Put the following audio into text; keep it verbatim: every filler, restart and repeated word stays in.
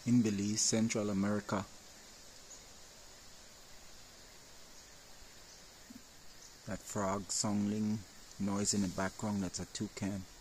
in Belize, Central America. That frog songling noise in the background, that's a toucan.